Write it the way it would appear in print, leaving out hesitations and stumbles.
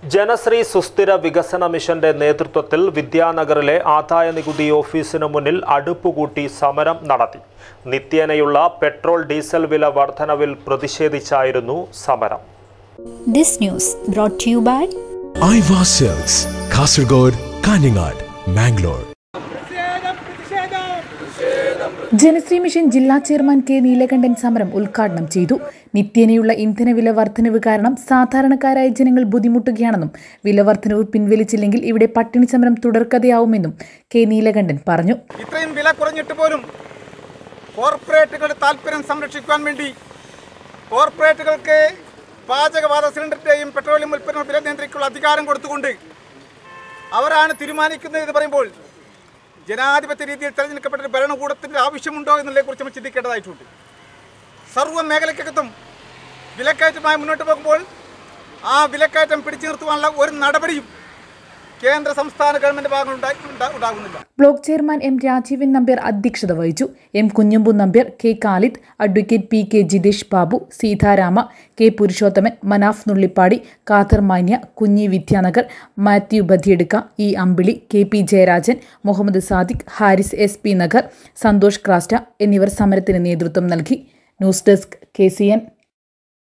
ജനശ്രീ സുസ്ഥിര വികസന മിഷന്റെ നേതൃത്വത്തിൽ വിദ്യാനഗറിലെ ആദായ നികുതി ഓഫീസിന് മുന്നിൽ അടുപ്പുകൂട്ടി സമരം നടത്തി. നിത്യേനയുള്ള പെട്രോൾ ഡീസൽ വില വർധനവിൽ പ്രതിഷേധിച്ചായിരുന്നു സമരം. This news brought to you by Iva Silks, Kasaragod, Kaningad, Mangalore. Janashree mission ജില്ലാ ചെയർമാൻ കെ നീലകണ്ഠൻ സമരം ഉദ്ഘാടനം ചെയ്തു. നിത്യേനയുള്ള ഇന്ധനവില വർധനവ് കാരണം സാധാരണക്കാരായ ജനങ്ങൾ ബുദ്ധിമുട്ടുകയാണെന്നും വില വർധനവ് പിൻവലിച്ചില്ലെങ്കിൽ ഇവിടെ പട്ടിണി സമരം തുടർക്കഥയാവുമെന്നും കെ നീലകണ്ഠൻ പറഞ്ഞു. ഇത്രയും വില കുറഞ്ഞിട്ട് പോലും കോർപ്പറേറ്റുകളുടെ താൽപര്യം സംരക്ഷിക്കാൻ വേണ്ടി കോർപ്പറേറ്റുകൾക്ക് പാചകവാത സിലിണ്ടറിന്റെയും പെട്രോളിയം ഉൽപ്പന്ന വില നിയന്ത്രിക്കാനുള്ള അധികാരം കൊടുത്തുകൊണ്ട് അവരാണ് തീരുമാനിക്കുന്നത് എന്ന് പറയുമ്പോൾ ജനാധിപത്യ രീതിയിൽ തെരഞ്ഞെടുക്കപ്പെട്ട ഒരു ഭരണകൂടത്തിൻ്റെ ആവശ്യമുണ്ടോ എന്നതിനെക്കുറിച്ച് നമ്മൾ ചിന്തിക്കേണ്ടതായിട്ടുണ്ട്. സർവ്വ മേഖലയ്ക്കകത്തും വിലക്കയറ്റമായി മുന്നോട്ട് പോകുമ്പോൾ ആ വിലക്കയറ്റം പിടിച്ചു നിർത്തുവാനുള്ള ഒരു നടപടിയും കേന്ദ്ര സംസ്ഥാന ഗവൺമെന്റ് ഭാഗങ്ങളുണ്ടാകുന്നില്ല. Block chairman M Rajeevan Nambiar അധ്യക്ഷത വഹിച്ചു. M Kunhambu Nambiar, K Khalid, advocate P K Jithesh Babu, Seetharama, K Purushothaman, Manaf Nullippady, Khader Manya, Kunhi Vidyanagar, Mathew Badiadka, E Ambili, K P Jayarajan, Muhammad Sadiq, Haris S P Nagar, Santhosh Crasta എന്നിവർ സമരത്തിന് നേതൃത്വം നൽകി. News desk KCN.